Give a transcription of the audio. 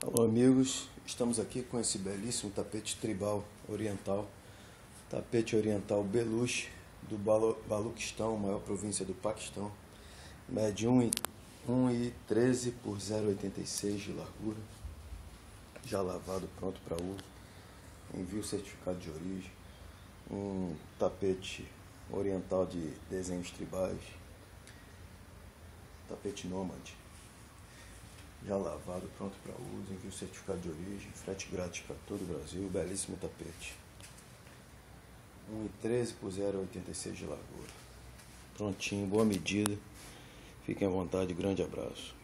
Alô amigos, estamos aqui com esse belíssimo tapete tribal oriental, tapete oriental Beluche do Baluquistão, maior província do Paquistão, mede 1,13 por 0,86 de largura, já lavado, pronto para uso, envio certificado de origem, um tapete oriental de desenhos tribais, tapete nômade. Já lavado, pronto para uso, envio certificado de origem, frete grátis para todo o Brasil, belíssimo tapete. 1,13 por 0,86 de largura. Prontinho, boa medida. Fiquem à vontade, grande abraço.